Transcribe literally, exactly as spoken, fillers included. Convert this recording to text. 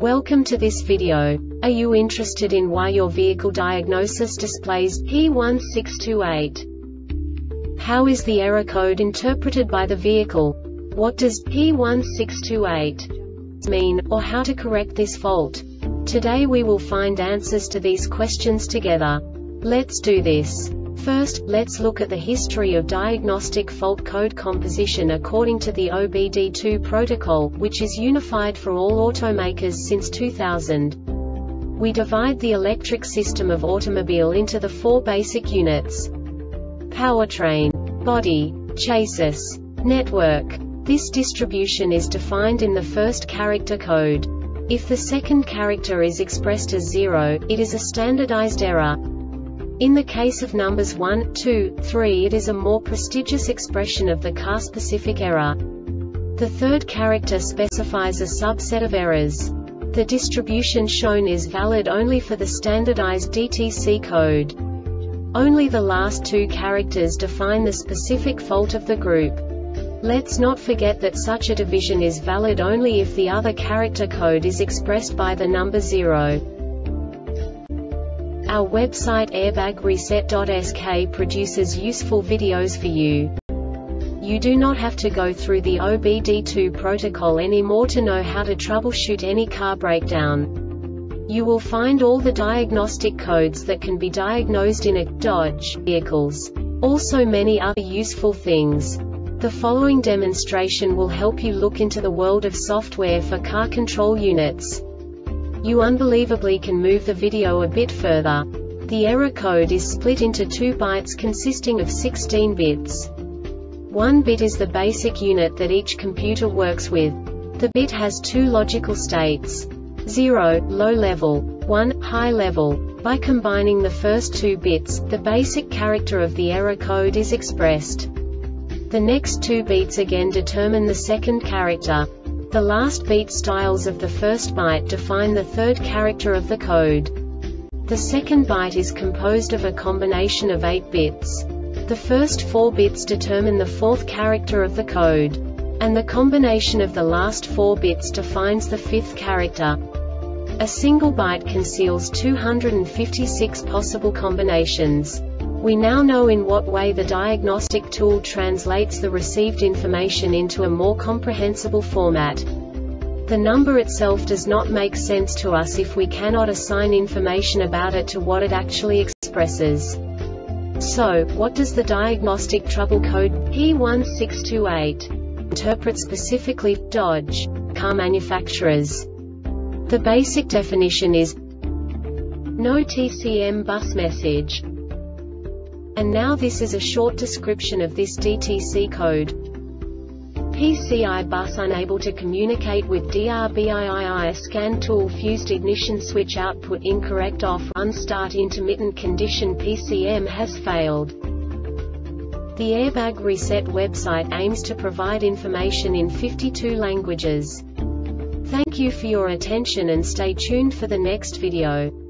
Welcome to this video. Are you interested in why your vehicle diagnosis displays P one six two eight? How is the error code interpreted by the vehicle? What does P one six two eight mean, or how to correct this fault? Today we will find answers to these questions together. Let's do this. First, let's look at the history of diagnostic fault code composition according to the O B D two protocol, which is unified for all automakers since two thousand. We divide the electric system of automobile into the four basic units: powertrain, body, chassis, network. This distribution is defined in the first character code. If the second character is expressed as zero, it is a standardized error. In the case of numbers one, two, three, it is a more prestigious expression of the car-specific error. The third character specifies a subset of errors. The distribution shown is valid only for the standardized D T C code. Only the last two characters define the specific fault of the group. Let's not forget that such a division is valid only if the other character code is expressed by the number zero. Our website airbag reset dot S K produces useful videos for you. You do not have to go through the O B D two protocol anymore to know how to troubleshoot any car breakdown. You will find all the diagnostic codes that can be diagnosed in a Dodge vehicles. Also many other useful things. The following demonstration will help you look into the world of software for car control units. You unbelievably can move the video a bit further. The error code is split into two bytes consisting of sixteen bits. One bit is the basic unit that each computer works with. The bit has two logical states: zero, low level, one, high level. By combining the first two bits, the basic character of the error code is expressed. The next two beats again determine the second character. The last beat styles of the first byte define the third character of the code. The second byte is composed of a combination of eight bits. The first four bits determine the fourth character of the code. And the combination of the last four bits defines the fifth character. A single byte conceals two hundred fifty-six possible combinations. We now know in what way the diagnostic tool translates the received information into a more comprehensible format. The number itself does not make sense to us if we cannot assign information about it to what it actually expresses. So, what does the diagnostic trouble code P one six two eight interpret specifically for Dodge car manufacturers? The basic definition is no T C M bus message. And now this is a short description of this D T C code. P C I bus unable to communicate with D R B I I I scan tool fused ignition switch output incorrect off run start intermittent condition P C M has failed. The Airbag Reset website aims to provide information in fifty-two languages. Thank you for your attention and stay tuned for the next video.